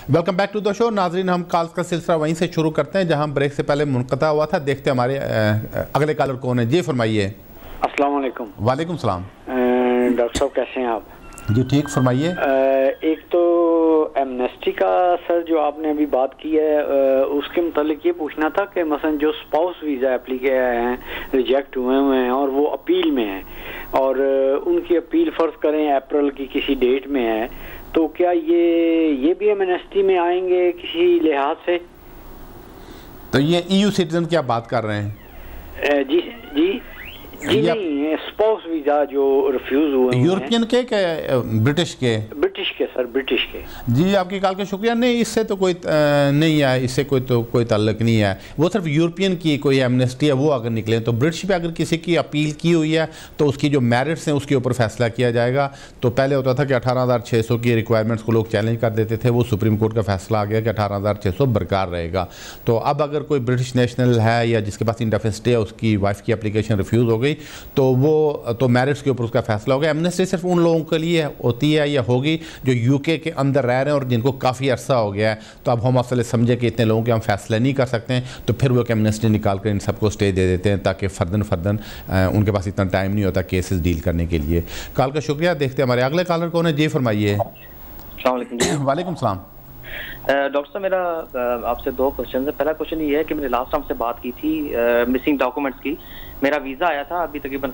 Welcome back to the show. नाजरीन, हम calls का सिलसिला वहीं से शुरू करते हैं जहां ब्रेक से पहले मुनक़ता हुआ था। देखते हैं हमारे अगले कॉलर कौन है। जी फरमाइए। अस्सलाम वालेकुम। वालेकुम सलाम। डॉक्टर साहब कैसे हैं आप? जी ठीक, फरमाइए। एक तो एमनेस्टी का सर जो आपने अभी बात की है, उसके मुतालिक ये पूछना था कि मसलन जो स्पाउस वीज़ा एप्लीकेशन हैं रिजेक्ट हुए हैं और वो अपील में हैं और उनकी अपील फ़र्ज़ करें अप्रैल की किसी डेट में है, तो क्या ये भी एमनेस्टी में आएंगे किसी लिहाज से? तो ये EU सिटीजन की आप बात कर रहे हैं? जी जी जी नहीं, स्पाउस वीज़ा जो रिफ्यूज़ हुए यूरोपियन के ब्रिटिश के? ब्रिटिश के सर, ब्रिटिश के। जी आपकी कॉल का शुक्रिया। नहीं, इससे तो कोई नहीं है, इससे कोई ताल्लुक नहीं है। वो सिर्फ यूरोपियन की कोई एमनेस्टी है, वो अगर निकले तो ब्रिटिश पे अगर किसी की अपील की हुई है तो उसकी जो मेरिट्स हैं उसके ऊपर फैसला किया जाएगा। तो पहले होता था कि 18,600 की रिक्वायरमेंट्स को लोग चैलेंज कर देते थे, वो सुप्रीम कोर्ट का फैसला आ गया कि 18,600 बरकरार रहेगा। तो अब अगर कोई ब्रिटिश नेशनल है या जिसके पास इंडेफिनिट स्टे है, उसकी वाइफ की एप्लीकेशन रिफ्यूज़ हो गई तो वो तो मैरिट्स के ऊपर उसका फैसला होगा। एमनेस्टी सिर्फ उन लोगों के लिए होती है या होगी जो यूके के अंदर रह रहे हैं और जिनको काफ़ी अरसा हो गया है। तो अब होम ऑफिस समझे कि इतने लोगों के हम फैसला नहीं कर सकते हैं, तो फिर वो एमनेस्टी निकाल कर इन सबको स्टे दे देते हैं ताकि फर्दन उनके पास इतना टाइम नहीं होता केसेस डील करने के लिए। कॉल का शुक्रिया। देखते हैं हमारे अगले कॉलर कौन है। जी फरमाइए। वालेकुम सलाम। डॉक्टर साहब, मेरा आपसे दो क्वेश्चन है। पहला क्वेश्चन ये है कि मैंने लास्ट टाइम से बात की थी मिसिंग डॉक्यूमेंट्स की। मेरा वीज़ा आया था अभी तकरीबन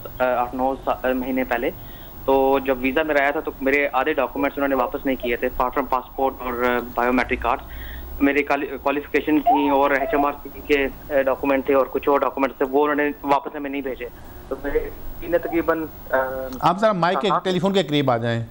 8-9 महीने पहले। तो जब वीज़ा मेरा आया था तो मेरे आधे डॉक्यूमेंट्स उन्होंने वापस नहीं किए थे, अपार्ट फ्रॉम पासपोर्ट और बायोमेट्रिक कार्ड्स। मेरे क्वालिफिकेशन थी और HMRC के डॉक्यूमेंट थे और कुछ और डॉक्यूमेंट्स थे, वो उन्होंने वापस हमें नहीं भेजे। तो मेरे तकरीबन आप जरा माइक के टेलीफोन के करीब आ जाएं।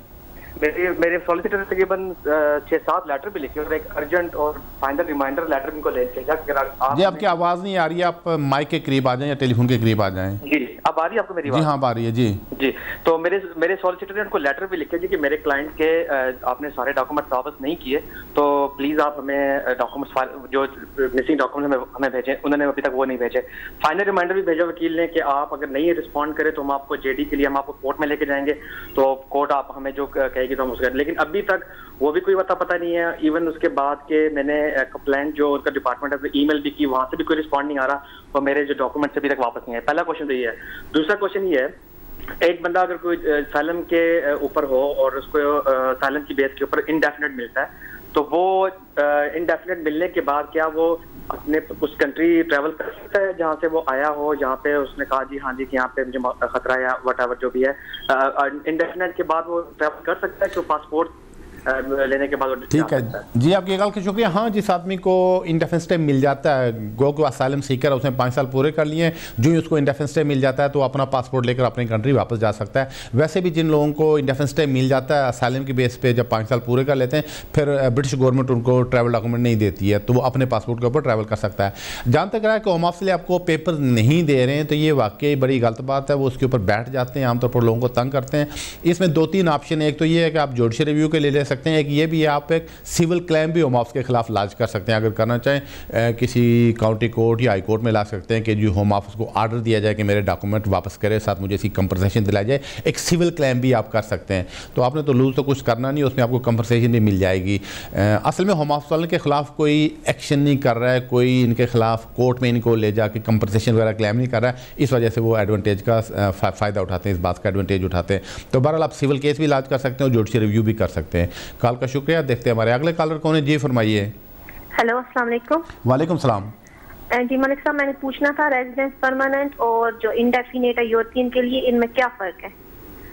मेरे सॉलिसिटर तकरीबन 6-7 लेटर भी लिखे और एक अर्जेंट और फाइनल रिमाइंडर लेटर भी इनको ले भेजा। जी आपकी आवाज़ नहीं आ रही है, आप माइक के करीब आ जाएं या टेलीफोन के करीब आ जाएं। जी अब आ रही है आपको मेरी आवाज़? जी हाँ आ रही है। जी जी तो मेरे सॉलिसिटर ने उनको लेटर भी लिखे जी कि मेरे क्लाइंट के आपने सारे डॉक्यूमेंट्स वापस नहीं किए, तो प्लीज़ आप हमें डॉक्यूमेंट्स जो मिसिंग डॉक्यूमेंट्स हमें भेजें। उन्होंने अभी तक वो नहीं भेजे। फाइनल रिमाइंडर भी भेजा वकील ने कि आप अगर नहीं रिस्पॉन्ड करें तो हम आपको JD के लिए हम आपको कोर्ट में लेके जाएंगे, तो कोर्ट आप हमें जो कहेगी तो हम उसका। लेकिन अभी तक वो भी कोई पता नहीं है। इवन उसके बाद के मैंने कंप्लेंट जो उनका डिपार्टमेंट है ईमेल भी की, वहां से भी कोई रिस्पॉन्ड नहीं आ रहा और मेरे जो डॉक्यूमेंट्स अभी तक वापस नहीं आए। पहला क्वेश्चन तो ये है। दूसरा क्वेश्चन ये है, एक बंदा अगर कोई साइलम के ऊपर हो और उसको साइलम की बेस के ऊपर इंडेफिनिट मिलता है, तो वो इंडेफिनिट मिलने के बाद क्या वो अपने उस कंट्री ट्रैवल कर सकता है जहाँ से वो आया हो, जहाँ पे उसने कहा जी हाँ जी कि यहाँ पे मुझे खतरा या वट जो भी है, इंडेफिनिट के बाद वो ट्रैवल कर सकता है जो पासपोर्ट लेने के बाद? ठीक है जी, आपकी कॉल का शुक्रिया। हाँ, जिस आदमी को इंडेफिनिट स्टे मिल जाता है, गो को असाइलम सीकर है, उसने 5 साल पूरे कर लिए, जो ही उसको इंडेफिनिट स्टे मिल जाता है तो अपना पासपोर्ट लेकर अपनी कंट्री वापस जा सकता है। वैसे भी जिन लोगों को इंडेफिनिट स्टे मिल जाता है असाइलम की बेस पे, जब 5 साल पूरे कर लेते हैं, फिर ब्रिटिश गवर्नमेंट उनको ट्रैवल डॉक्यूमेंट नहीं देती है, तो वो अपने पासपोर्ट के ऊपर ट्रैवल कर सकता है। जहाँ तक रहा है कि होम ऑफिस आपको पेपर नहीं दे रहे हैं, तो ये वाकई बड़ी गलत बात है। वो उसके ऊपर बैठ जाते हैं, आमतौर पर लोगों को तंग करते हैं। इसमें 2-3 ऑप्शन है। एक तो ये है कि आप जुडिशल रिव्यू के लिए ले सकते हैं, एक ये भी है आप एक सिविल क्लेम भी होम ऑफिस के खिलाफ लाज कर सकते हैं। अगर करना चाहें किसी काउंटी कोर्ट या हाई कोर्ट में ला सकते हैं कि जो होम ऑफिस को ऑर्डर दिया जाए कि मेरे डॉक्यूमेंट वापस करे, साथ मुझे इसकी कंपनसेशन दिलाई जाए। एक सिविल क्लेम भी आप कर सकते हैं। तो आपने तो लूज तो कुछ करना नहीं, उसमें आपको कंपनसेशन भी मिल जाएगी। असल में होम ऑफिस वाले के खिलाफ कोई एक्शन नहीं कर रहा है, कोई इनके खिलाफ कोर्ट में इनको ले जाके कंपनसेशन वगैरह क्लेम नहीं कर रहा है। इस वजह से वो एडवांटेज का फ़ायदा उठाते हैं, इस बात का एडवांटेज उठाते हैं। तो बहरहाल आप सिविल केस भी लाज कर सकते हैं और जुडिशल रिव्यू भी कर सकते हैं। कॉल का शुक्रिया। देखते हैं हमारे अगले कॉलर कौन है। जी फरमाइए। हेलो, अस्सलाम वालेकुम। वालेकुम सलाम। जी मलिक साहब, मैंने पूछना था रेजिडेंस परमानेंट और जो इंडेफिनिट है यूरोपियन के लिए, इनमें क्या फ़र्क है?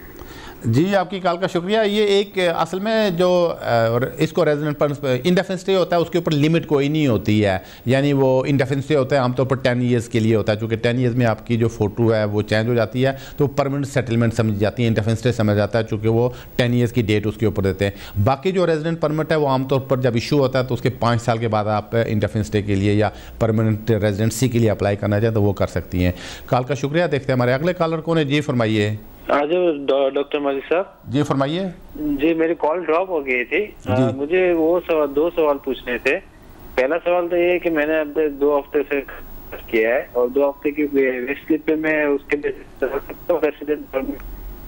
जी आपकी कॉल का शुक्रिया। ये एक असल में जो इसको रेजिडेंट इंडेफिनिट स्टे होता है उसके ऊपर लिमिट कोई नहीं होती है। यानी वो इंडेफिनिट स्टे होता है आमतौर पर 10 ईयर्स के लिए होता है। चूँकि 10 ईयर्स में आपकी जो फ़ोटो है वो चेंज हो जाती है, तो परमानेंट सेटलमेंट समझ जाती है, इंडेफिनिट स्टे समझ जाता है, चूँकि वो 10 ईयर्स की डेट उसके ऊपर देते हैं। बाकी जो रेजिडेंट परमिट है वो आमतौर पर जब इशू होता है तो उसके 5 साल के बाद आप इंडेफिनिट स्टे के लिए या परमानेंट रेजिडेंसी के लिए अप्लाई करना चाहें तो वो कर सकती हैं। कॉल का शुक्रिया। देखते हैं हमारे अगले कॉलर कौन है। जी फरमाइए। डॉक्टर मलिक साहब। जी फरमाइए। जी मेरी कॉल ड्रॉप हो गई थी। मुझे वो 2 सवाल पूछने थे। पहला सवाल तो ये है कि मैंने अब 2 हफ्ते से किया है और 2 हफ्ते की वेस्ट स्लिप पे मैं उसके रेसिडेंट परमिट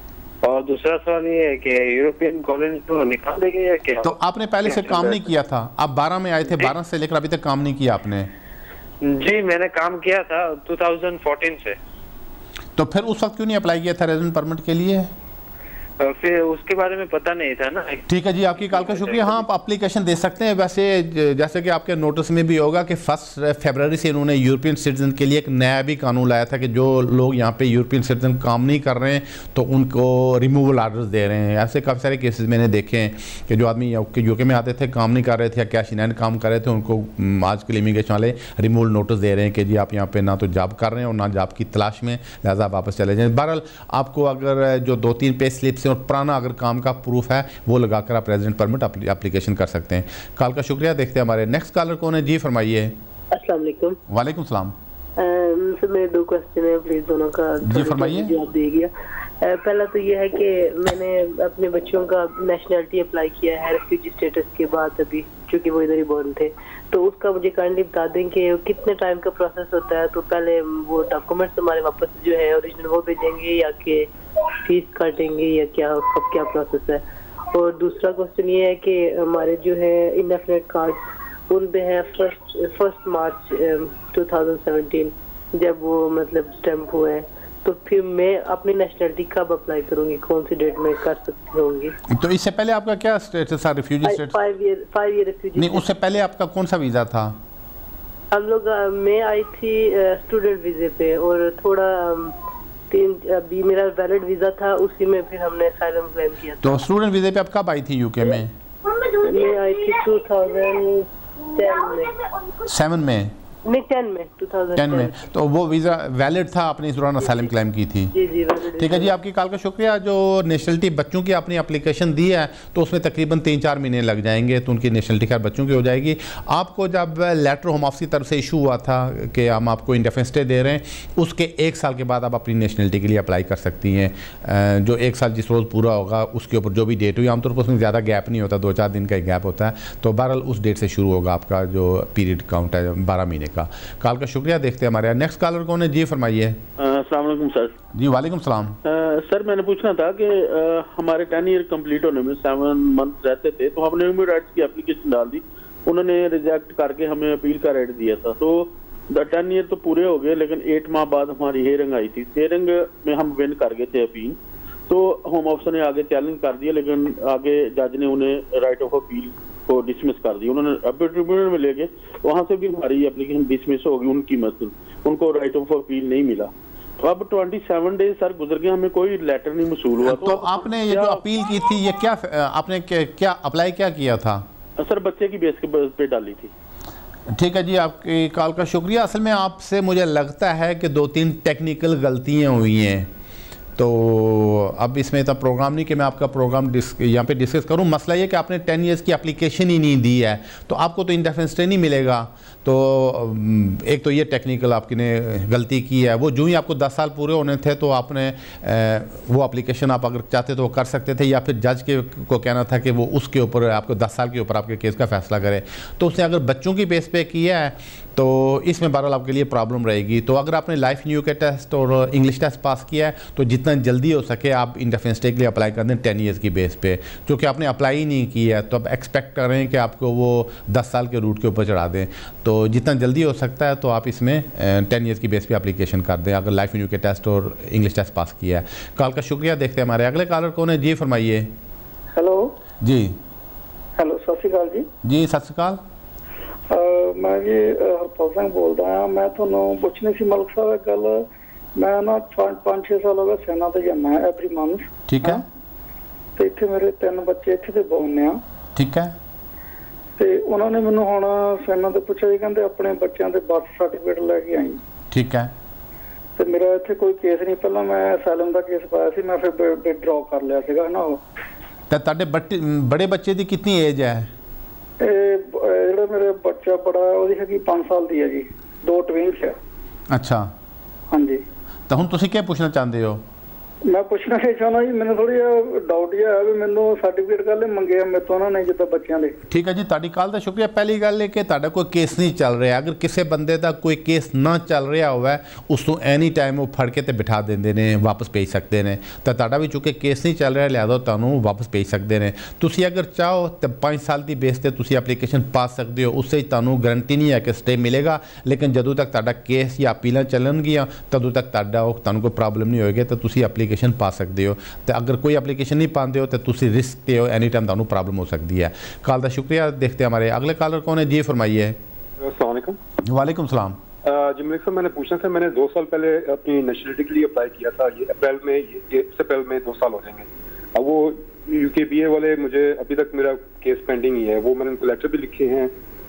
और दूसरा सवाल ये है कि यूरोपियन कॉलोनी को निकाल देंगे या क्या? तो आपने पहले से काम नहीं किया था, आप 12 में आए थे, 12 से लेकर अभी तक काम नहीं किया आपने? जी मैंने काम किया था 2014 से। तो फिर उस वक्त क्यों नहीं अप्लाई किया था रेजिडेंट परमिट के लिए? फिर उसके बारे में पता नहीं था ना। ठीक है जी, आपकी कॉल का शुक्रिया। हाँ, आप एप्लीकेशन दे सकते हैं। वैसे जैसे कि आपके नोटिस में भी होगा कि 1 फरवरी से इन्होंने यूरोपियन सिटीजन के लिए एक नया भी कानून लाया था कि जो लोग यहाँ पे यूरोपियन सिटीजन काम नहीं कर रहे हैं तो उनको रिमूवल आर्डर्स दे रहे हैं। ऐसे काफ़ी सारे केसेस मैंने देखे हैं कि जो आदमी यूके में आते थे, काम नहीं कर रहे थे या कैश इन हैंड काम कर रहे थे, उनको आजकल इमिग्रेशन वाले रिमूवल नोटिस दे रहे हैं कि जी आप यहाँ पे ना तो जॉब कर रहे हैं और ना जॉब की तलाश में, लिहाजा वापस चले जाएँ। बहरहाल आपको अगर जो 2-3 पे स्लिप्स और पुराना अगर काम का प्रूफ है वो लगाकर आप रेजिडेंट परमिट एप्लीकेशन कर सकते हैं। कॉल का शुक्रिया। देखते हैं हमारे नेक्स्ट कॉलर कौन है। जी फरमाइए। अस्सलाम वालेकुम। वालेकुम सलाम। सर मेरे 2 क्वेश्चन है, प्लीज दोनों का जी फरमाइए। जवाब दीजिए। पहला तो ये है कि मैंने अपने बच्चों का नेशनलिटी अप्लाई किया है रेफ्यूजी स्टेटस के बाद, अभी क्योंकि वो इधर ही बोर्न थे, तो उसका मुझे काइंडली बता दें कि कितने टाइम का प्रोसेस होता है। तो पहले वो डॉक्यूमेंट्स हमारे वापस जो है ओरिजिनल वो भेजेंगे या कि फीस काटेंगे या क्या, उसका क्या प्रोसेस है? और दूसरा क्वेश्चन ये है कि हमारे जो है इंडेफिनिट कार्ड उन पे है 1 मार्च 2017 जब वो मतलब स्टैम्प हुए हैं, तो फिर मैं अपनी नेशनलिटी कब अप्लाई करूंगी, कौन सी डेट में कर सकती होंगी? तो इससे पहले आपका क्या स्टेटस था? Refugee status? 5 year refugee. नहीं, उससे पहले आपका कौन सा वीज़ा था? हम लोग मैं आई थी स्टूडेंट वीजे पे, और थोड़ा अभी मेरा वैलिड वीजा था, उसी में फिर हमने असाइलम क्लेम किया था। तो स्टूडेंट वीजे पे आप कब आई थी यूके में? मैं आई थी 7 में। नहीं 10 में। तो वो वीज़ा वैलिड था, आपने इस दौरान असाइलम क्लेम की थी? जी जी वैलिड। ठीक है जी, आपकी कॉल का शुक्रिया। जो नेशनलिटी बच्चों की आपने एप्लीकेशन दी है तो उसमें तकरीबन 3-4 महीने लग जाएंगे, तो उनकी नेशनलिटी खैर बच्चों की हो जाएगी। आपको जब लेटर होम ऑफिस की तरफ से इशू हुआ था कि हम आपको इंडेफिनिट स्टे दे रहे हैं, उसके 1 साल के बाद आप अपनी नेशनलिटी के लिए अप्लाई कर सकती हैं। जो 1 साल जिस रोज़ पूरा होगा उसके ऊपर जो भी डेट हुई, आमतौर पर उसमें ज़्यादा गैप नहीं होता, 2-4 दिन का ही गैप होता है, तो बहरहाल उस डेट से शुरू होगा आपका जो पीरियड काउंट है 12 महीने का। कॉल का शुक्रिया। देखते हैं हमारे नेक्स्ट कॉलर कौन है। जी फरमाइए। अस्सलाम वालेकुम सर। जी वालेकुम सलाम। सर मैंने पूछना था कि हमारे 10 ईयर कंप्लीट होने में 7 मंथ रहते थे, तो हमने ह्यूमन राइट्स की एप्लीकेशन डाल दी, उन्होंने रिजेक्ट करके हमें अपील का राइट दिया था। तो 10 ईयर तो पूरे हो गए, लेकिन 8 माह बाद हमारी हियरिंग आई थी, हियरिंग में हम विन कर गए थे अपील, तो होम ऑफिसर ने आगे चैलेंज कर दिया, लेकिन आगे जज ने उन्हें राइट ऑफ अपील को डिसमिस कर दिया। उन्होंने अब ट्रिब्यूनल में ले गए, वहां से भी हमारी एप्लीकेशन डिसमिस हो गई, उनकी मतलब उनको राइट ऑफ अपील नहीं मिला। तो अब 27 डेज सर गुजर गए, हमें कोई लेटर नहीं मसूल हुआ। तो आपने ये जो अपील की थी, ये क्या आपने क्या अप्लाई क्या किया था? सर बच्चे की बेस पे डाली थी। ठीक है जी, आपकी कॉल का शुक्रिया। असल में आपसे मुझे लगता है कि 2-3 टेक्निकल गलतियाँ हुई हैं, तो अब इसमें इतना प्रोग्राम नहीं कि मैं आपका प्रोग्राम यहाँ पे डिस्कस करूँ। मसला ये कि आपने 10 ईयर्स की एप्लीकेशन ही नहीं दी है, तो आपको तो इंडेफिनिट स्टे नहीं मिलेगा। तो एक तो ये टेक्निकल आपकी ने गलती की है। वो जो ही आपको 10 साल पूरे होने थे तो आपने वो एप्लीकेशन आप अगर चाहते तो वो कर सकते थे, या फिर जज को कहना था कि वो उसके ऊपर आपको 10 साल के ऊपर आपके केस का फैसला करे। तो उसने अगर बच्चों की बेस पे किया है तो इसमें बहरहाल आपके लिए प्रॉब्लम रहेगी। तो अगर आपने लाइफ न्यू के टेस्ट और इंग्लिश टेस्ट पास किया है तो जितना जल्दी हो सके आप इंडेफिनिट स्टे के लिए अप्लाई कर दें 10 ईयर्स की बेस पे। क्योंकि आपने अप्लाई ही नहीं किया है तो अब एक्सपेक्ट कर रहे हैं कि आपको वो 10 साल के रूट के ऊपर चढ़ा दें। तो जितना जल्दी हो सकता है तो आप इसमें 10 ईयर्स की बेस पे एप्लीकेशन कर दें अगर लाइफ न्यू के टेस्ट और इंग्लिश टेस्ट पास किया है। कॉल का शुक्रिया। देखते हैं हमारे अगले कॉलर कौन है। जी फरमाइए। हेलो जी। हेलो सत श्री अकाल जी। जी सत श्री अकाल। मैं जी हरपाल सिंह बोल रहा हाँ। मैं थोनों पुछनी सी मलिक साहब गल, मैं ना 5-6 साल हो गए सेना ते जाना है एवरी मंथ। ठीक है। ते इत्थे मेरे 3 बच्चे इत्थे ते बोलने आ। ठीक है। ते उन्होंने मैनू हुण सेना ते पुछया जी, कहंदे अपने बच्चों दे बर्थ सर्टिफिकेट लेके आई। ठीक है। ते मेरा इत्थे कोई केस नहीं, पहला मैं असैलम दा केस पाया सी, मैं फिर विथड्रॉ कर लिया सीगा ना। ते तुहाडे बड़े बच्चे दी कितनी एज है? ਜਿਹੜਾ ਮੇਰੇ ਬੱਚਾ ਬੜਾ ਉਹਦੀ ਹੈਗੀ 5 ਸਾਲ ਦੀ ਹੈ ਜੀ, 2 ਟਵਿੰਸ ਹੈ। अच्छा। ਹਾਂਜੀ। ਤਾਂ ਹੁਣ ਤੁਸੀਂ ਕੀ ਪੁੱਛਣਾ ਚਾਹੁੰਦੇ ਹੋ? मैं पूछना नहीं चाहना जी, मैंने थोड़ी डाउट ये है भी मैंने सर्टिफिकेट कल मंगे मेरे तो ना जिदा बच्चों के। ठीक है जी, ਤੁਹਾਡੀ ਕਾਲ ਦਾ ਸ਼ੁਕਰੀਆ। ਪਹਿਲੀ ਗੱਲ ਹੈ ਕਿ ਤੁਹਾਡਾ ਕੋਈ ਕੇਸ ਨਹੀਂ ਚੱਲ ਰਿਹਾ। ਅਗਰ ਕਿਸੇ ਬੰਦੇ ਦਾ ਕੋਈ ਕੇਸ ਨਾ ਚੱਲ ਰਿਹਾ ਹੋਵੇ ਉਸ ਨੂੰ ਐਨੀ ਟਾਈਮ ਉਹ ਫੜ ਕੇ ਤੇ ਬਿਠਾ ਦਿੰਦੇ ਨੇ, ਵਾਪਸ ਭੇਜ ਸਕਦੇ ਨੇ। ਤਾਂ ਤੁਹਾਡਾ ਵੀ ਚੁੱਕੇ ਕੇਸ ਨਹੀਂ ਚੱਲ ਰਿਹਾ, ਲਿਆਦਾ ਤੁਹਾਨੂੰ ਵਾਪਸ ਭੇਜ ਸਕਦੇ ਨੇ। ਤੁਸੀਂ ਅਗਰ ਚਾਹੋ ਤਾਂ 5 ਸਾਲ ਦੀ ਬੇਸ ਤੇ ਤੁਸੀਂ ਐਪਲੀਕੇਸ਼ਨ ਪਾ ਸਕਦੇ ਹੋ। ਉਸ ਵਿੱਚ ਤੁਹਾਨੂੰ ਗਰੰਟੀ ਨਹੀਂ ਹੈ ਕਿ ਸਟੇ ਮਿਲੇਗਾ, ਲੇਕਿਨ ਜਦੋਂ ਤੱਕ ਤੁਹਾਡਾ ਕੇਸ ਜਾਂ ਅਪੀਲਾਂ ਚੱਲਣਗੀਆਂ ਤਦੋਂ ਤੱਕ ਤੁਹਾਨੂੰ ਕੋਈ ਪ੍ਰੋਬਲਮ ਨਹੀਂ ਹੋਏਗੀ ਤਾਂ ਤੁਸੀਂ ਐਪਲੀਕੇਸ਼ਨ ਪਾ ਸਕਦੇ ਹੋ। ਤੇ ਅगर कोई एप्लीकेशन नहीं पाते हो तो तुसी रिस्क पे हो, एनी टाइम ਤੁਹਾਨੂੰ प्रॉब्लम हो सकती है। कॉल का शुक्रिया। देखते हैं हमारे अगले कॉलर कौन है जी, फरमाइए। अस्सलाम वालेकुम। वालेकुम सलाम। जी मलिक साहब, मैंने पूछना था, मैंने 2 साल पहले अपनी नेशनलिटी के लिए अप्लाई किया था। ये अप्रैल में, इस अप्रैल में 2 साल हो जाएंगे। अब वो UKBA वाले मुझे अभी तक मेरा केस पेंडिंग ही है। वो मैंने उनको लेटर भी लिखे हैं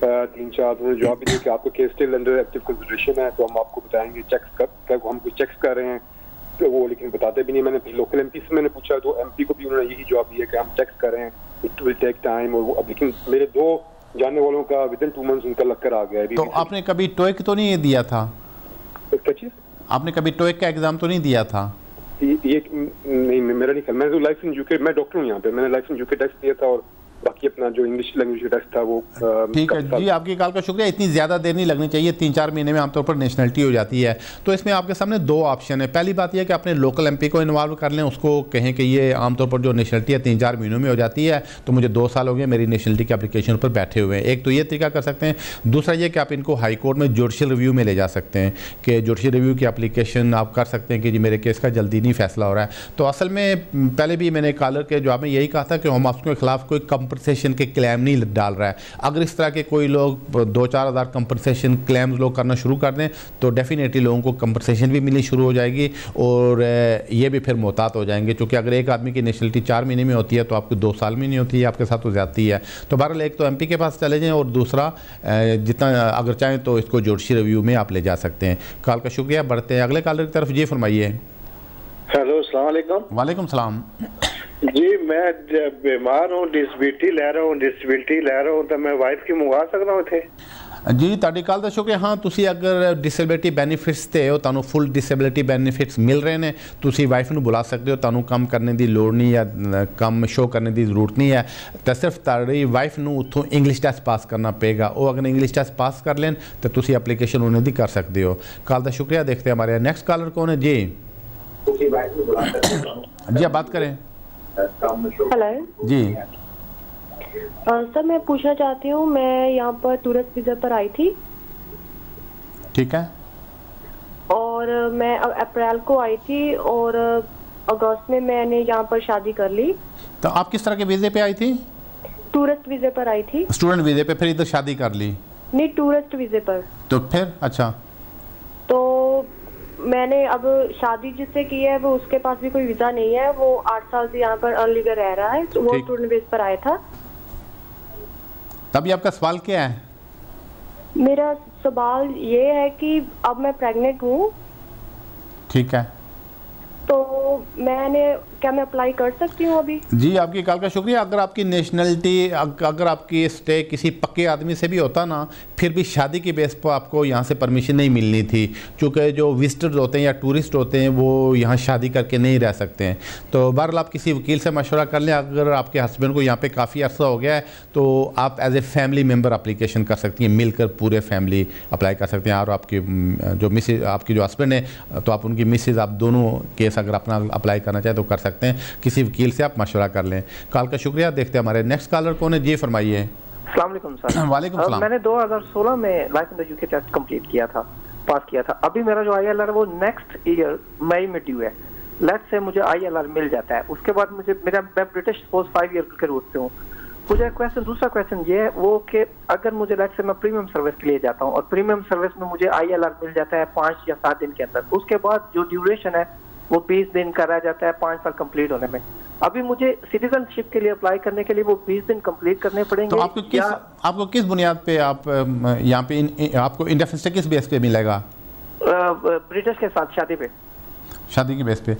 3-4, उन्होंने जवाब भी दिया कि आपका case still under active consideration है, तो हम आपको बताएंगे चेक्स कर हम कुछ चेक्स कर रहे हैं। तो वो लेकिन बताते भी नहीं। मैंने फिर लोकल MP से मैंने पूछा तो MP को भी उन्होंने यही जवाब दिया कि हम चेक्स कर रहे हैं, इट विल टेक टाइम। और वो अब लेकिन मेरे 2 जानने वालों का विदिन 2 मंथ्स उनका लग कर आ गया है। तो आपने कभी टोइक तो नहीं दिया था? क्या चीज़? आपने कभी टोइक का एग्जाम तो नहीं दिया था? ये नहीं, मेरा नहीं ख्याल। मैं तो लाइफ इन UK, मैं डॉक्टर हूँ यहाँ पे, मैंने लाइफ इन UK टेस्ट दिया था और बाकी अपना जो इंग्लिश लैंग्वेज का टेस्ट था वो। ठीक है जी, आपकी कॉल का शुक्रिया। इतनी ज़्यादा देर नहीं लगनी चाहिए, 3-4 महीने में आमतौर पर नेशनलिटी हो जाती है। तो इसमें आपके सामने 2 ऑप्शन है। पहली बात यह है कि अपने लोकल MP को इन्वॉल्व कर लें, उसको कहें कि ये आमतौर पर जो नेशनलिटी है 3-4 महीनों में हो जाती है, तो मुझे 2 साल हो गए मेरी नेशनलिटी के एप्लीकेशन पर बैठे हुए हैं। एक तो ये तरीका कर सकते हैं। दूसरा ये कि आप इनको हाई कोर्ट में जुडिशल रिव्यू में ले जा सकते हैं कि जुडिशल रिव्यू की एप्लीकेशन आप कर सकते हैं कि जी मेरे केस का जल्दी नहीं फैसला हो रहा है। तो असल में पहले भी मैंने कॉलर के जवाब में यही कहा था कि होम ऑफिस के खिलाफ कोई कंपनसेशन के क्लेम नहीं डाल रहा है। अगर इस तरह के कोई लोग 2-4 हज़ार कंपनसेशन क्लेम्स लोग करना शुरू कर दें तो डेफिनेटली लोगों को कंपनसेशन भी मिलनी शुरू हो जाएगी और ये भी फिर मोहतात हो जाएंगे। क्योंकि अगर एक आदमी की नेशनलिटी 4 महीने में होती है तो आपकी 2 साल में नहीं होती है, आपके साथ तो ज़्यादती है। तो बहरहाल एक तो MP के पास चले जाएँ और दूसरा जितना अगर चाहें तो इसको जुडिशल रिव्यू में आप ले जा सकते हैं। कॉल का शुक्रिया। बढ़ते हैं अगले कॉलर की तरफ जी, फरमाइए। हेलो, अस्सलाम वालेकुम। वालेकुम सलाम जी, मैं बीमार हूँ, डिसेबिलिटी ले रहा हूँ तो मैं वाइफ की मंगवा सकता हूँ थे जी। ਤੁਹਾਡੀ ਕਾਲ ਦਾ ਸ਼ੁਕਰੀਆ। ਹਾਂ, ਤੁਸੀਂ ਅਗਰ ਡਿਸੇਬਿਲਿਟੀ ਬੈਨੀਫਿਟਸ ਤੇ ਹੋ, ਤੁਹਾਨੂੰ ਫੁੱਲ ਡਿਸੇਬਿਲਿਟੀ ਬੈਨੀਫਿਟਸ ਮਿਲ ਰਹੇ ਨੇ, ਤੁਸੀਂ ਵਾਈਫ ਨੂੰ ਬੁਲਾ ਸਕਦੇ ਹੋ। ਤੁਹਾਨੂੰ ਕੰਮ ਕਰਨ ਦੀ ਲੋੜ ਨਹੀਂ ਜਾਂ ਕੰਮ ਸ਼ੋ ਕਰਨ ਦੀ ਜ਼ਰੂਰਤ ਨਹੀਂ ਹੈ। ਤਾਂ ਸਿਰਫ ਤੁਹਾਡੀ ਵਾਈਫ ਨੂੰ ਉੱਥੋਂ ਇੰਗਲਿਸ਼ ਟੈਸਟ ਪਾਸ ਕਰਨਾ ਪਏਗਾ। ਉਹ ਅਗਰ ਇੰਗਲਿਸ਼ ਟੈਸਟ ਪਾਸ ਕਰ ਲੈਣ ਤਾਂ ਤੁਸੀਂ ਐਪਲੀਕੇਸ਼ਨ ਉਹਨਾਂ ਦੀ ਕਰ ਸਕਦੇ ਹੋ। ਕਾਲ ਦਾ ਸ਼ੁਕਰੀਆ। देखते हैं हमारे नेक्स्ट कॉलर कौन है जी। जी आप बात करें। हेलो जी। सर मैं पूछना चाहती हूँ, मैं यहाँ पर टूरिस्ट वीज़ा पर आई थी। ठीक है। और मैं अप्रैल को आई थी और अगस्त में मैंने यहाँ पर शादी कर ली। तो आप किस तरह के वीज़े पे आई थी? टूरिस्ट वीज़े पर आई थी। स्टूडेंट वीज़े पे, फिर इधर शादी कर ली? नहीं, टूरिस्ट वीज़े पर। तो फिर अच्छा, तो मैंने अब शादी जिससे की है वो उसके पास भी कोई वीज़ा नहीं है, वो 8 साल से यहाँ पर अनलीगल रह रहा है, तो वो स्टूडेंट बेस पर आया था। तभी आपका सवाल क्या है? मेरा सवाल ये है कि अब मैं प्रेग्नेंट हूँ। ठीक है। तो क्या मैं अप्लाई कर सकती हूँ अभी? जी, आपकी कॉल का शुक्रिया। अगर आपकी नेशनलिटी, अगर आपकी स्टे किसी पक्के आदमी से भी होता ना, फिर भी शादी के बेस पर आपको यहाँ से परमिशन नहीं मिलनी थी, क्योंकि जो विजिटर्स होते हैं या टूरिस्ट होते हैं वो यहाँ शादी करके नहीं रह सकते हैं। तो बहरहाल आप किसी वकील से मशवरा कर लें। अगर आपके हस्बैंड को यहाँ पे काफ़ी अर्सा हो गया है तो आप as a family member application कर सकती हैं, मिलकर पूरे फैमिली अप्लाई कर सकते हैं। और आपकी जो मिसेज, आपकी जो हस्बैंड है तो आप उनकी मिसेज, आप दोनों केस अगर अपना अप्लाई करना चाहें तो कर सकते हैं। किसी वकील से आप मशवरा कर लें। कॉल का शुक्रिया। देखते हैं हमारे नेक्स्ट कॉलर कौन है जी, फरमाइए। अस्सलाम वालेकुम सर। वालेकुम सलाम। मैंने 2016 में life in the UK test complete किया था, पास किया था। अभी मेरा जो ILR वो नेक्स्ट ईयर मई में ड्यू है। लेट्स से मुझे ILR मिल जाता है, उसके बाद मुझे मैं ब्रिटिश स्पोर्स 5 ईयर के रूट से हूँ। मुझे दूसरा क्वेश्चन ये है वो कि अगर मुझे लेट्स से मैं प्रीमियम सर्विस के लिए जाता हूँ और प्रीमियम सर्विस में मुझे ILR मिल जाता है 5 या 7 दिन के अंदर, उसके बाद जो ड्यूरेशन है वो 20 दिन का रह जाता है 5 साल कंप्लीट होने में। अभी मुझे सिटीजनशिप के लिए अप्लाई करने के लिए वो 20 दिन कंप्लीट करने पड़ेंगे। तो आपको किस बुनियाद पे आप यहाँ पे आपको इंडेफिनिट स्टे किस बेस पे मिलेगा? ब्रिटिश के साथ शादी पे। शादी के बेस पे।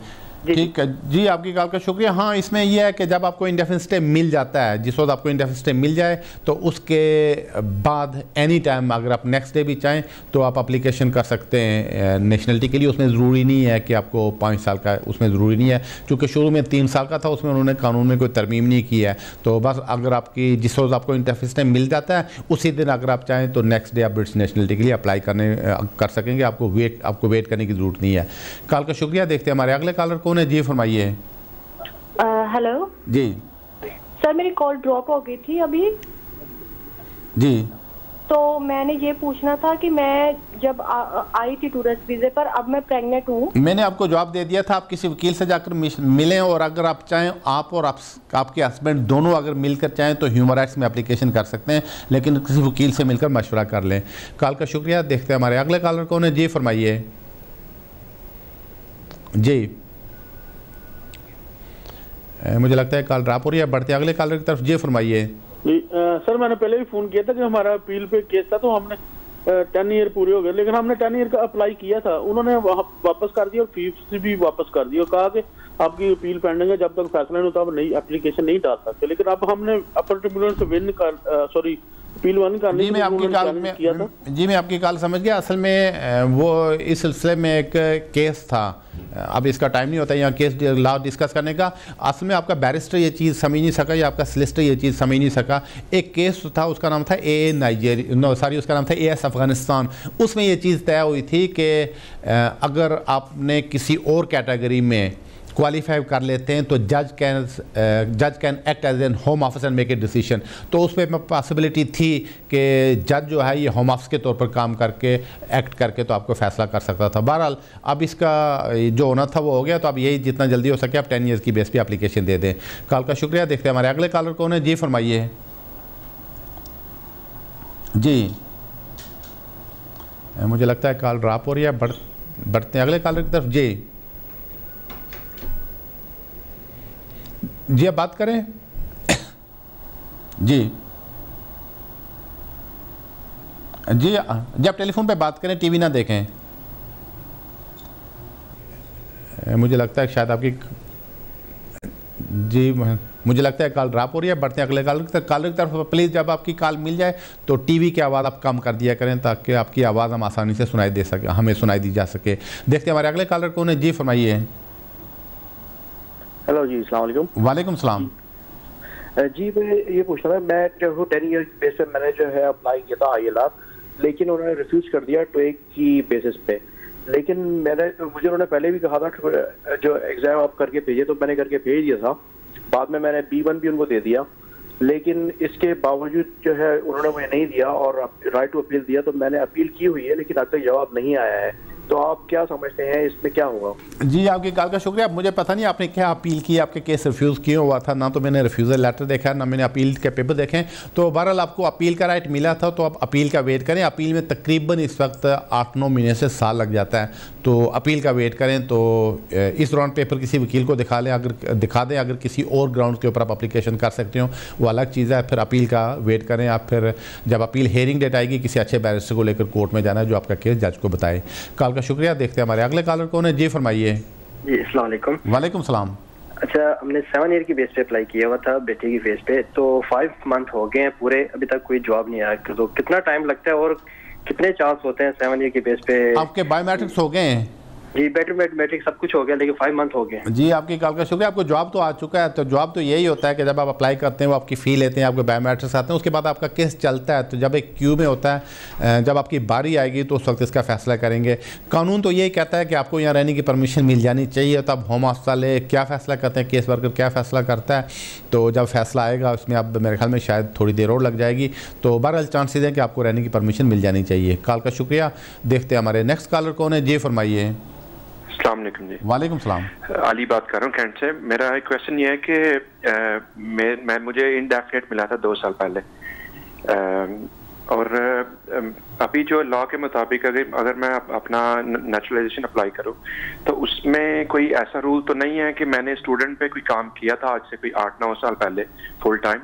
ठीक है जी, आपकी कॉल का शुक्रिया। हाँ, इसमें यह है कि जब आपको इंडेफिनिट स्टे मिल जाता है, जिस वक्त आपको इंडेफिनिट स्टे मिल जाए तो उसके बाद एनी टाइम अगर आप नेक्स्ट डे भी चाहें तो आप एप्लीकेशन कर सकते हैं नेशनलिटी के लिए। उसमें ज़रूरी नहीं है कि आपको 5 साल का, उसमें ज़रूरी नहीं है, क्योंकि शुरू में 3 साल का था, उसमें उन्होंने कानून में कोई तरमीम नहीं की है। तो बस अगर आपकी जिस वक्त आपको इंडेफिनिट स्टे मिल जाता है उसी दिन अगर आप चाहें तो नेक्स्ट डे आप ब्रिटिश नेशनलिटी के लिए अप्लाई कर सकेंगे। आपको वेट करने की ज़रूरत नहीं है। कॉल का शुक्रिया। देखते हैं हमारे अगले कॉलर कौन है। जी फरमाइए। हेलो जी सर, मेरी कॉल ड्रॉप हो गई थी अभी जी। तो मैंने ये पूछना था कि मैं जब आई थी टूरिस्ट वीजे पर, अब मैं प्रेग्नेंट हूँ। मैंने आपको जवाब दे दिया था, आप किसी वकील से जाकर मिलें, और अगर आप चाहें, आप और आपके हस्बैंड दोनों अगर मिलकर चाहें तो ह्यूमन राइट्स में एप्लीकेशन कर सकते हैं, लेकिन किसी वकील से मिलकर मशवरा कर लें। कॉल का शुक्रिया। देखते हैं हमारे अगले कॉलर कौन है। जी फरमाइए। जी मुझे लगता है कॉल ड्रॉप हो रही है, बढ़ते अगले कॉलर की तरफ। जी फरमाइए। सर मैंने पहले भी फोन किया था कि हमारा अपील पे केस था, तो हमने 10 ईयर पूरे हो गए, लेकिन हमने 10 ईयर का अप्लाई किया था, उन्होंने वापस कर दिया और फीस भी वापस कर दी और कहा कि आपकी अपील पेंडिंग है, जब तक फैसला नहीं होता आप नई एप्लीकेशन नहीं डाल सकते। लेकिन अब हमने अपर ट्रिब्यूनल से अपील वन करने मैं आपकी कॉल समझ गया। असल में वो इस सिलसिले में एक केस था, अब इसका टाइम नहीं होता यहाँ केस लॉ डिस्कस करने का। असल में आपका बैरिस्टर ये चीज़ समझ नहीं सका या आपका सलिसिटर ये चीज़ समझ नहीं सका। एक केस था, उसका नाम था उसका नाम था AS अफगानिस्तान। उसमें ये चीज़ तय हुई थी कि अगर आपने किसी और कैटेगरी में क्वालिफाई कर लेते हैं तो जज can act as an home office and make a decision. तो उस पर पॉसिबिलिटी थी कि जज जो है ये होम ऑफिस के तौर पर काम करके एक्ट करके तो आपको फैसला कर सकता था। बहरहाल अब इसका जो होना था वो हो गया, तो अब यही जितना जल्दी हो सके आप 10 ईयर्स की बेस पे एप्लीकेशन दे दें। कॉल का शुक्रिया। देखते हैं हमारे अगले कॉलर कौन है। जी फरमाइए। जी मुझे लगता है कॉल ड्रॉप हो रही है, बढ़ते हैं अगले कॉलर की तरफ। जी आप बात करें। जी जी आप टेलीफोन पे बात करें, टीवी ना देखें। मुझे लगता है शायद आपकी मुझे लगता है कॉल ड्रॉप हो रही है। बढ़ते हैं अगले कॉलर की तरफ। प्लीज़ जब आपकी कॉल मिल जाए तो टीवी की आवाज़ आप कम कर दिया करें ताकि आपकी आवाज़ हम आसानी से हमें सुनाई दी जा सके। देखते हैं हमारे अगले कॉलर कौन है। जी फरमाइए। हेलो जी, अस्सलाम वालेकुम। वालेकुम सलाम। जी मैं ये पूछना था, मैं जो हूँ 10 ईयर बेस पे मैंने जो है अप्लाई किया था ILR, लेकिन उन्होंने रिफ्यूज कर दिया 2 की बेसिस पे। लेकिन मुझे उन्होंने पहले भी कहा था जो एग्जाम आप करके भेजे, तो मैंने करके भेज दिया था। बाद में मैंने B1 भी उनको दे दिया, लेकिन इसके बावजूद जो है उन्होंने मुझे नहीं दिया और राइट टू अपील दिया। तो मैंने अपील की हुई है, लेकिन अब तक जवाब नहीं आया है। तो आप क्या समझते हैं इसमें क्या होगा? जी आपकी कॉल का शुक्रिया। मुझे पता नहीं आपने क्या अपील की, आपके केस रिफ्यूज़ क्यों हुआ था, ना तो मैंने रिफ्यूज़ल लेटर देखा ना मैंने अपील के पेपर देखे। तो बहरहाल आपको अपील का राइट मिला था, तो आप अपील का वेट करें। अपील में तकरीबन इस वक्त 8-9 महीने से साल लग जाता है, तो अपील का वेट करें। तो इस दौरान पेपर किसी वकील को दिखा दें। अगर किसी और ग्राउंड के ऊपर आप अप्लीकेशन कर सकते हो वो अलग चीज़ है। फिर अपील का वेट करें आप। फिर जब अपील हेयरिंग डेट आएगी किसी अच्छे बैरिस्टर को लेकर कोर्ट में जाना है जो आपका केस जज को बताए। कॉल का शुक्रिया। देखते हैं हमारे अगले कॉलर कौन है। जी फरमाइए। जी अस्सलाम वालेकुम। वालेकुम सलाम। अच्छा, हमने 7 ईयर की बेस पे अप्लाई किया हुआ था बेटे की फेस पे, तो 5 मंथ हो गए हैं पूरे, अभी तक कोई जवाब नहीं आया। तो कितना टाइम लगता है और कितने चांस होते हैं 7 ईयर की बेस पे? आपके बायोमेट्रिक्स हो गए हैं? जी मैट्रिक सब कुछ हो गया, लेकिन 5 मंथ हो गए। जी आपकी कॉल का शुक्रिया। आपको जवाब तो आ चुका है। तो जवाब तो यही होता है कि जब आप अप्लाई करते हैं वो आपकी फ़ी लेते हैं, आपके बायोमेट्रिक्स आते हैं, उसके बाद आपका केस चलता है। तो जब एक क्यू में होता है, जब आपकी बारी आएगी तो उस वक्त इसका फैसला करेंगे। कानून तो यही कहता है कि आपको यहाँ रहने की परमिशन मिल जानी चाहिए। तब होम ऑफिस वाले क्या फ़ैसला करते हैं, केस वर्कर क्या फ़ैसला करता है, तो जब फैसला आएगा उसमें अब मेरे ख्याल में शायद थोड़ी देर और लग जाएगी। तो बहरहाल चांसेस हैं कि आपको रहने की परमिशन मिल जानी चाहिए। कॉल का शुक्रिया। देखते हैं हमारे नेक्स्ट कॉलर कौन है। जी फरमाइए। अस्सलाम वालेकुम जी। वालेकुम सलाम। अली बात कर रहा हूँ कैंट से। मेरा एक क्वेश्चन ये है कि मुझे इंडेफिनेट मिला था 2 साल पहले, और अभी जो लॉ के मुताबिक अगर मैं अपना नेचुरलाइजेशन अप्लाई करूँ तो उसमें कोई ऐसा रूल तो नहीं है कि मैंने स्टूडेंट पे कोई काम किया था आज से कोई 8-9 साल पहले फुल टाइम,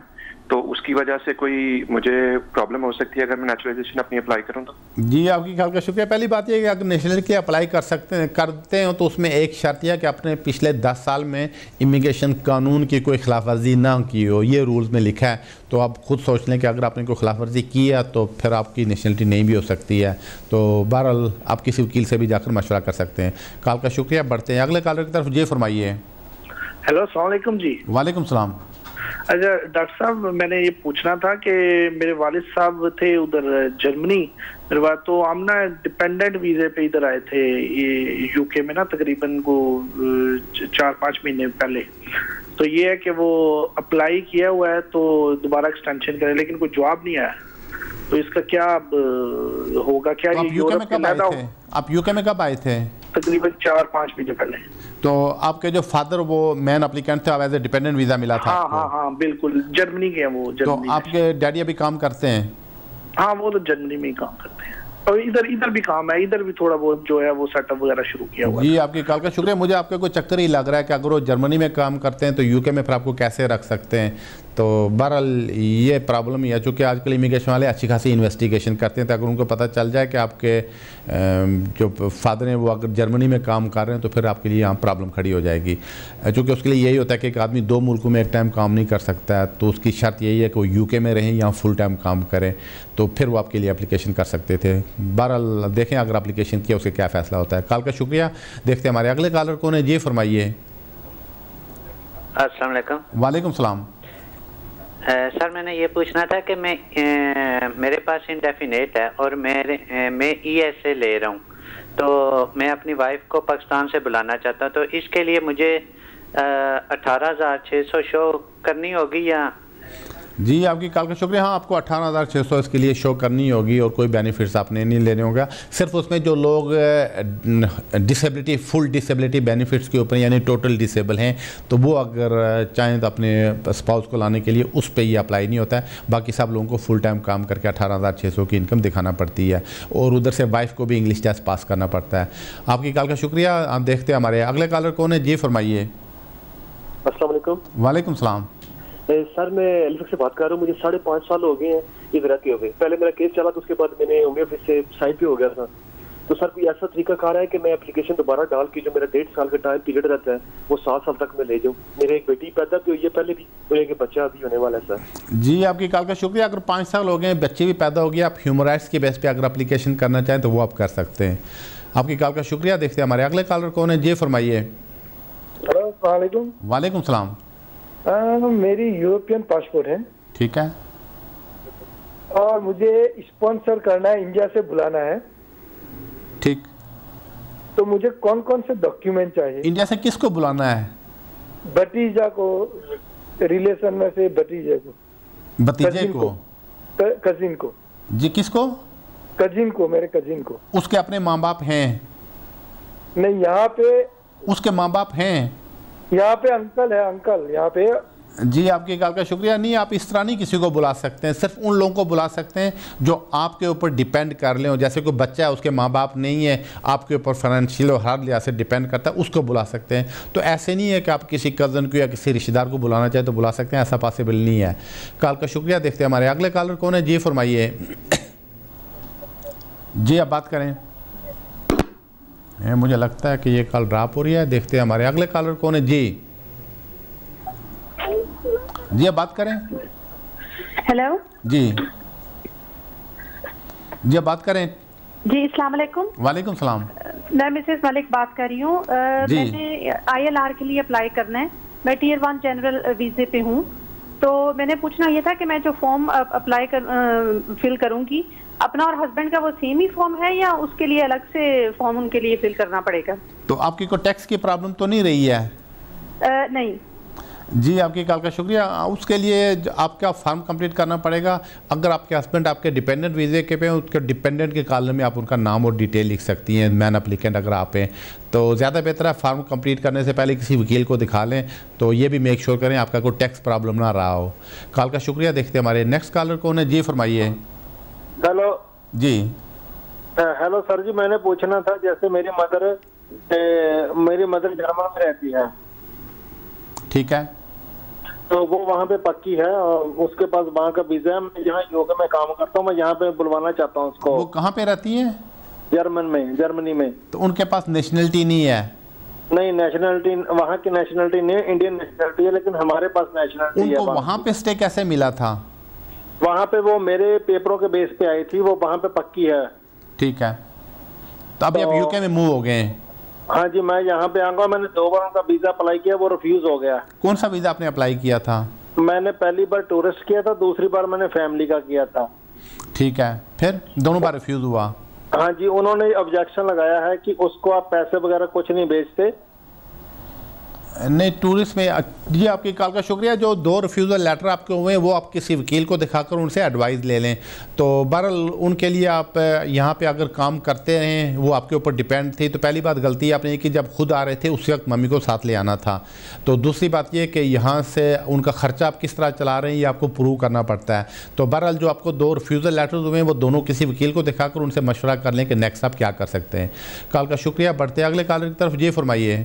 तो उसकी वजह से कोई मुझे प्रॉब्लम हो सकती है अगर मैं नेचुरलाइजेशन अपनी अप्लाई करूँ तो? जी, आपकी ख्याल का शुक्रिया। पहली बात यह है कि अगर नेशनलिटी के अप्लाई करते हो तो उसमें एक शर्त यह है कि आपने पिछले 10 साल में इमिग्रेशन कानून की कोई खिलाफवर्जी ना की हो, ये रूल्स में लिखा है। तो आप खुद सोच लें कि अगर आपने कोई खिलाफवर्जी की है तो फिर आपकी नेशनलिटी नहीं भी हो सकती है। तो बहरहाल आप किसी वकील से भी जाकर मशवरा कर सकते हैं। कॉल का शुक्रिया। बढ़ते हैं अगले कॉलर की तरफ। जी फरमाइए। हेलो, अस्सलाम वालेकुम जी। वालेकुम सलाम। अच्छा डॉक्टर साहब, मैंने ये पूछना था कि मेरे वालिद साहब थे उधर जर्मनी, मेरे बाद तो हम ना डिपेंडेंट वीज़े पे इधर आए थे ये यूके में ना, तकरीबन को 4-5 महीने पहले। तो ये है कि वो अप्लाई किया हुआ है तो दोबारा एक्सटेंशन करें, लेकिन कोई जवाब नहीं आया। तो इसका क्या होगा? क्या तो ये यूरोप के मैदा? आप यूके में कब आए थे? तकरीबन 4-5 महीने पहले। तो आपके जो फादर वो मैन एप्लीकेंट थे, एज ए डिपेंडेंट वीजा मिला था? हाँ, बिल्कुल जर्मनी के हैं वो। तो आपके डैडी अभी काम करते हैं? हाँ, वो तो जर्मनी में ही काम करते हैं और इधर भी काम है, इधर भी थोड़ा बहुत जो है वो सेटअप वगैरह शुरू किया हुआ है। जी, आपकी कॉल का शुक्रिया। मुझे आपका कोई चक्कर ही लग रहा है कि अगर वो जर्मनी में काम करते हैं तो यूके में फिर आपको कैसे रख सकते हैं। तो बहरहाल ये प्रॉब्लम ही है, चूँकि आजकल इमिग्रेशन वाले अच्छी खासी इन्वेस्टिगेशन करते हैं। तो अगर उनको पता चल जाए कि आपके जो फादर हैं वो अगर जर्मनी में काम कर रहे हैं तो फिर आपके लिए यहाँ प्रॉब्लम खड़ी हो जाएगी। चूँकि उसके लिए यही होता है कि एक आदमी 2 मुल्कों में एक टाइम काम नहीं कर सकता है, तो उसकी शर्त यही है कि वो यूके में रहें या फुल टाइम काम करें, तो फिर वो आपके लिए एप्लीकेशन कर सकते थे। बहरहाल देखें अगर एप्लीकेशन किया उसका क्या फ़ैसला होता है। कॉल का शुक्रिया। देखते हैं हमारे अगले कॉलर कौन है। जी फरमाइए। अस्सलाम वालेकुम। वालेकुम सलाम। सर, मैंने ये पूछना था कि मेरे पास इंडेफिनेट है और मैं ESA ले रहा हूँ, तो मैं अपनी वाइफ को पाकिस्तान से बुलाना चाहता हूँ। तो इसके लिए मुझे 18,600 शो करनी होगी या? जी, आपकी कॉल का शुक्रिया। हाँ, आपको 18,600 इसके लिए शो करनी होगी और कोई बेनिफिट्स आपने नहीं लेने होगा। सिर्फ उसमें जो लोग डिसेबिलिटी, फुल डिसेबिलिटी बेनिफिट्स के ऊपर यानी टोटल डिसेबल हैं, तो वो अगर चाहें तो अपने स्पाउस को लाने के लिए उस पर ही अप्लाई नहीं होता है। बाकी सब लोगों को फुल टाइम काम करके 18,600 की इनकम दिखाना पड़ती है और उधर से वाइफ को भी इंग्लिश टेस्ट पास करना पड़ता है। आपकी कॉल का शुक्रिया। आप देखते हैं हमारे अगले कॉलर कौन है। जी फरमाइए। अस्सलाम वालेकुम। वालेकुम सलाम। सर, मैं एलिफेक्स से बात कर रहा हूँ। मुझे 5.5 साल हो गए हैं इधर रहते हुए। पहले मेरा केस चला तो उसके बाद मैंने उम्मीद से साइड पे हो गया था। तो सर, कोई ऐसा तरीका कार है कि मैं एप्लीकेशन दोबारा डाल के जो मेरा 1.5 साल का टाइम पीरियड रहता है वो 7 साल तक मैं ले जाऊँ? मेरे एक बेटी पैदा भी हुई है पहले भी, और एक बच्चा अभी होने वाला है सर। जी, आपकी कॉल का शुक्रिया। अगर 5 साल हो गए, बच्चे भी पैदा हो गया, आप ह्यूमन राइट्स के बेस पे अगर एप्लीकेशन करना चाहें तो वो आप कर सकते हैं। आपकी कॉल का शुक्रिया। देखते हैं हमारे अगले कॉलर कौन है। जी फरमाइए। वालेकुम। वालेकुम सलाम। मेरी यूरोपियन पासपोर्ट है। ठीक है। और मुझे स्पॉन्सर करना है, इंडिया से बुलाना है। ठीक। तो मुझे कौन कौन से डॉक्यूमेंट चाहिए? इंडिया से किसको बुलाना है? भतीजा को, रिलेशन में से भतीजे को। भतीजे को? कजिन को। जी, किसको? कजिन को, मेरे कजिन को। उसके अपने माँ बाप हैं? नहीं, यहाँ पे उसके माँ बाप हैं? यहाँ पे अंकल है, अंकल यहाँ पे। जी, आपकी कॉल का शुक्रिया। नहीं, आप इस तरह नहीं किसी को बुला सकते हैं, सिर्फ उन लोगों को बुला सकते हैं जो आपके ऊपर डिपेंड कर लें। जैसे कोई बच्चा है, उसके माँ बाप नहीं है, आपके ऊपर फाइनेंशियल और हर लिहाज से डिपेंड करता है, उसको बुला सकते हैं। तो ऐसे नहीं है कि आप किसी कज़न को या किसी रिश्तेदार को बुलाना चाहें तो बुला सकते हैं, ऐसा पॉसिबल नहीं है। कॉल का शुक्रिया। देखते हैं हमारे अगले कॉलर कौन है। जी फरमाइए। जी, आप बात करें। मुझे लगता है कि ये कॉल ड्रॉप हो रही है। देखते हैं हमारे अगले कॉलर कौन है। जी जी, आप बात करें। हेलो। जी जी, आप बात करें। जी, अस्सलाम वालेकुम। वालेकुम सलाम। मैं मिसेस मलिक बात कर रही हूँ। मैंने ILR के लिए अप्लाई करना है। मैं Tier 1 जनरल वीजे पे हूँ। तो मैंने पूछना ये था कि मैं जो फॉर्म अप्लाई फिल करूँगी, अपना और हस्बैंड का वो सेम ही फॉर्म है या उसके लिए अलग से फॉर्म उनके लिए फिल करना पड़ेगा? तो आपकी कोई टैक्स की प्रॉब्लम तो नहीं रही है? नहीं। जी, आपकी कॉल का शुक्रिया। उसके लिए आपका फॉर्म कंप्लीट करना पड़ेगा। अगर आपके हस्बैंड आपके डिपेंडेंट वीज़े के पे हैं, उसके डिपेंडेंट के कॉलम में आप उनका नाम और डिटेल लिख सकती हैं। मैन एप्लीकेंट अगर आप हैं तो ज़्यादा बेहतर है फॉर्म कंप्लीट करने से पहले किसी वकील को दिखा लें, तो ये भी मेक श्योर करें आपका कोई टैक्स प्रॉब्लम ना रहा हो। कॉल का शुक्रिया। देखते हैं हमारे नेक्स्ट कॉलर कौन है। जी फरमाइए। हेलो जी। हेलो सर जी, मैंने पूछना था, जैसे मेरी मदर जर्मन में रहती है। ठीक है। तो वो वहाँ पे पक्की है और उसके पास वहाँ का वीजा है। मैं यहाँ यूके में काम करता हूँ, मैं यहाँ पे बुलवाना चाहता हूँ उसको। वो कहाँ पे रहती है? जर्मनी में। तो उनके पास नेशनलिटी नहीं है? नहीं, नेशनलिटी वहाँ की नेशनलिटी नहीं है, इंडियन नेशनलिटी है, लेकिन हमारे पास नेशनलिटी है। उनको वहाँ पे स्टे कैसे मिला था? वहाँ पे वो मेरे पेपरों के बेस पे आई थी, वो वहाँ पे पक्की है। ठीक है, तो अभी आप यूके में मूव हो गए हैं? हाँ जी, मैं यहाँ पे आऊंगा। मैंने 2 बार उनका वीजा अप्लाई किया, वो रिफ्यूज हो गया। कौन सा वीजा आपने अप्लाई किया था? मैंने पहली बार टूरिस्ट किया था, दूसरी बार मैंने फैमिली का किया था। ठीक है, फिर दोनों बार रिफ्यूज हुआ? हाँ जी, उन्होंने ऑब्जेक्शन लगाया है कि उसको आप पैसे वगैरह कुछ नहीं भेजते। नहीं, टूरिस्ट में जी आपकी कॉल का शुक्रिया। जो 2 रिफ्यूज़ल लेटर आपके हुए हैं वो आप किसी वकील को दिखाकर उनसे एडवाइस ले लें। तो बहरहाल उनके लिए आप यहाँ पे अगर काम करते रहें, वो आपके ऊपर डिपेंड थी। तो पहली बात गलती आपने की जब खुद आ रहे थे उस वक्त मम्मी को साथ ले आना था। तो दूसरी बात ये कि यहाँ से उनका ख़र्चा आप किस तरह चला रहे हैं ये आपको प्रूव करना पड़ता है। तो बहरहाल जो आपको 2 रिफ्यूज़ल लेटर्स हुए हैं वो दोनों किसी वकील को दिखाकर उनसे मशवरा कर लें कि नेक्स्ट आप क्या कर सकते हैं। कॉल का शुक्रिया। बढ़ते अगले कॉलर की तरफ। ये फरमाइए।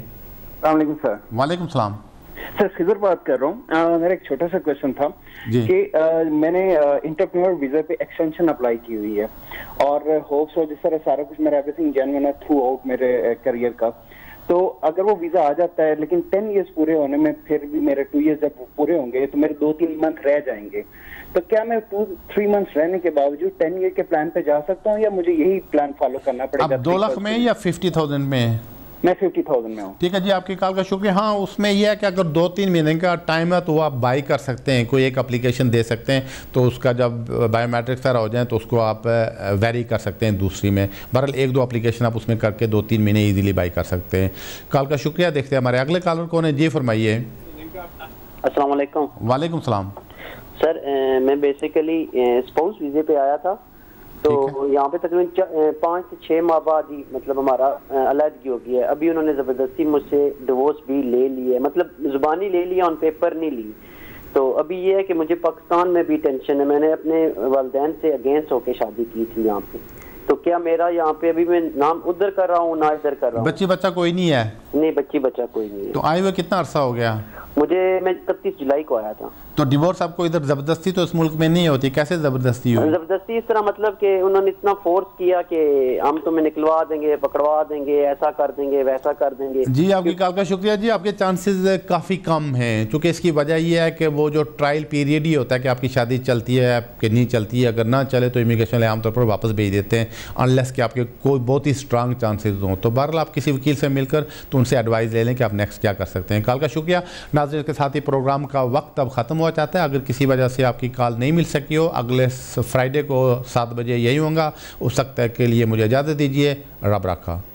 सर वालेकुम सलाम सर, खिजर बात कर रहा हूँ। मेरा एक छोटा सा क्वेश्चन था कि मैंने इंटरप्रेन्योर वीजा पे एक्सटेंशन अप्लाई की हुई है और होप्स और जिस तरह सारा कुछ मेरा एवरीथिंग जेन्युइन है थ्रू आउट मेरे करियर का। तो अगर वो वीजा आ जाता है लेकिन 10 इयर्स पूरे होने में फिर भी मेरे 2 इयर्स जब पूरे होंगे तो मेरे 2-3 मंथ रह जाएंगे, तो क्या मैं 2-3 मंथ्स रहने के बावजूद 10 ईयर के प्लान पे जा सकता हूँ या मुझे यही प्लान फॉलो करना पड़ेगा? 2 लाख में या 50,000 में? मैं 50,000 में हूँ। ठीक है जी, आपकी कॉल का शुक्रिया। हाँ, उसमें यह है कि अगर 2-3 महीने का टाइम है तो आप बाई कर सकते हैं, कोई एक एप्लीकेशन दे सकते हैं। तो उसका जब बायोमेट्रिक सारा हो जाए तो उसको आप वेरी कर सकते हैं दूसरी में। बहरहाल 1-2 एप्लीकेशन आप उसमें करके 2-3 महीने ईजिली बाई कर सकते हैं। कॉल का शुक्रिया। देखते हैं हमारे अगले कॉलर कौन है। जी फरमाइए। अस्सलाम वालेकुम। वालेकुम सलाम। सर मैं बेसिकली स्पाउस वीजे पे आया था, तो यहाँ पे तकरीबन 5 से 6 माह बाद ही मतलब हमारा अलहदगी हो गई है। अभी उन्होंने ज़बरदस्ती मुझसे डिवोर्स भी ले ली है, मतलब ज़ुबानी ले लिया, ऑन पेपर नहीं ली। तो अभी ये है कि मुझे पाकिस्तान में भी टेंशन है। मैंने अपने वालिदैन से अगेंस्ट होकर शादी की थी यहाँ पे, तो क्या मेरा यहाँ पे अभी मैं नाम उधर कर रहा हूँ ना इधर कर रहा हूँ? बच्ची बच्चा कोई नहीं है? नहीं, बच्ची बच्चा कोई नहीं है। तो आए हुए कितना अरसा हो गया? मैं 31 जुलाई को आया था। तो डिवोर्स आपको इधर जबरदस्ती तो इस मुल्क में नहीं होती, कैसे जबरदस्ती हुई? जबरदस्ती इस तरह मतलब कि उन्होंने इतना फोर्स किया कि हम तुम्हें निकलवा देंगे, पकड़वा देंगे, ऐसा कर देंगे, वैसा कर देंगे। जी आपकी कॉल का शुक्रिया। जी आपके चांसेस काफ़ी कम हैं, क्योंकि इसकी वजह यह है कि वो जो ट्रायल पीरियड ही होता है कि आपकी शादी चलती है कि नहीं चलती है। अगर ना चले तो इमिग्रेशन वाले आमतौर पर वापस भेज देते हैं अनलेस कि आपके कोई बहुत ही स्ट्रांग चांसेस हों। तो बहरहाल आप किसी वकील से मिलकर तो उनसे एडवाइस ले लें कि आप नेक्स्ट क्या कर सकते हैं। कॉल का शुक्रिया। नाज़रीन, के साथ ही प्रोग्राम का वक्त अब ख़त्म हो जाता है। अगर किसी वजह से आपकी कॉल नहीं मिल सकी हो, अगले फ्राइडे को 7 बजे यही होगा। उस वक्त के लिए मुझे इजाज़त दीजिए। रब रखा।